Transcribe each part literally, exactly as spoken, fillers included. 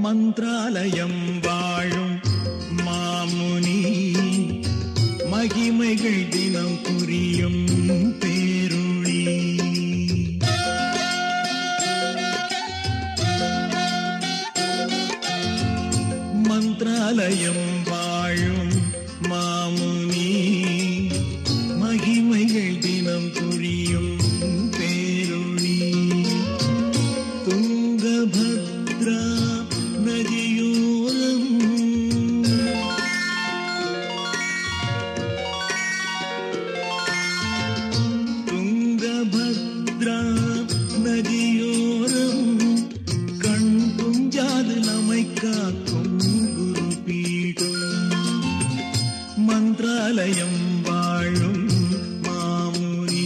மந்திராலயம் வாழும் மாமுனி மகிமைகள் தினம் புரியும் பேருளி. மந்திராலயம் வாழும் மாமுனி மகிமைகள் தினம் புரியும் பேருளி. துங்கபத்ரா நதியோரம் துங்கபத்ரா நதியோரம் கண் துஞ்சாது நம்மை காக்கும் குரு பீடம். மந்திராலயம் வாழும் மாமுனி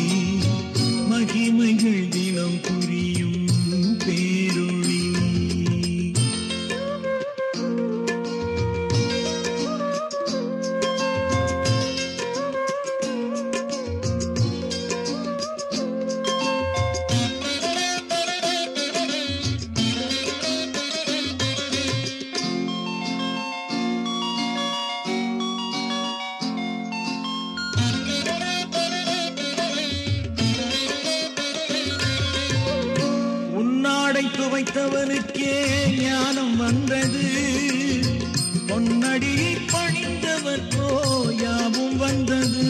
மகிமைகள் தினம் புரியும் பேருளி. உன்னாடை துவைத்தவனுக்கே ஞானம் வந்தது, பொன்னடியை பணிந்தவர்க்கோ யாவும் வந்தது.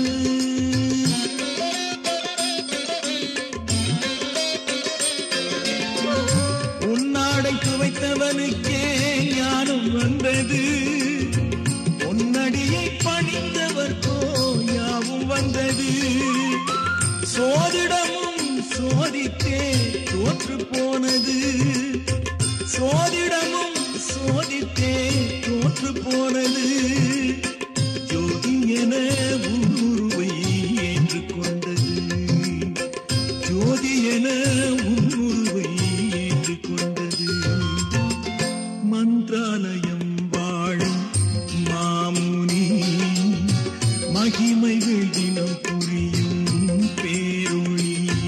உன்னாடை துவைத்தவனுக்கே ஞானம் வந்தது, பொன்னடியை பணிந்தவர்க்கோ யாவும் வந்தது. சோதிடமும் சோதித்தே தோற்று போனது, சோதிடமும் சோதித்தே தோற்று போனது. ஜோதி என உன்னுருவை ஏற்று கொண்டது, ஜோதி என உன்னுருவை ஏற்று கொண்டது. மந்திராலயம் வாழும் மாமுனி மகிமைகள் தினம் புரியும் பேருளி.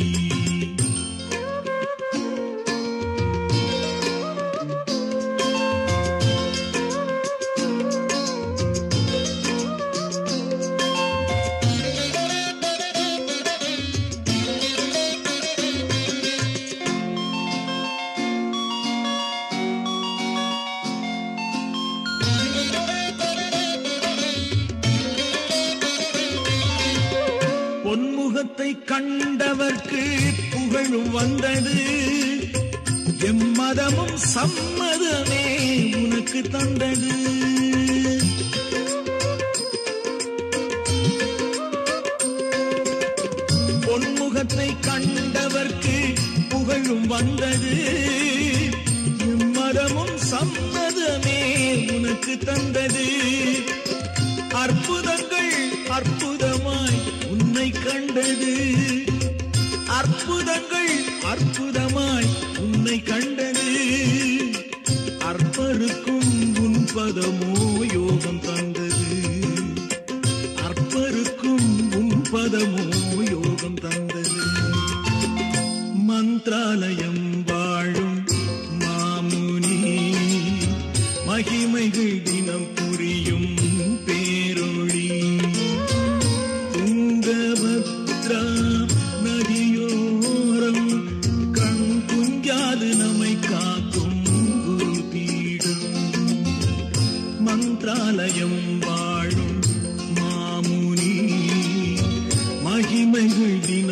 பொன்முகத்தை கண்டவர்க்கு புகழும் வந்தது, எம்மதமும் சம்மதமே உனக்கு தந்தது. பொன்முகத்தை கண்டவர்க்கு புகழும் வந்தது, எம்மதமும் சம்மதமே உனக்கு தந்தது. அற்புதங்கள் அற்புதமாய் உன்னை கண்டது, அற்புதங்கள் அற்புதமாய் உன்னை கண்டது. அற்பருக்கும் உன் பதமோ யோகம் தந்தது, அற்பருக்கும் உன் பதமோ யோகம் தந்தது. மந்திராலயம் வாழும் மாமுனி மகிமைகள் தினம் புரியும் பேரொளி. துங்கபத்ரா நதியோரம் கண் துஞ்சாது நம்மை காக்கும் குரு பீடம். மந்திராலயம் வாழும் மாமுனி மகிமைகள் தினம்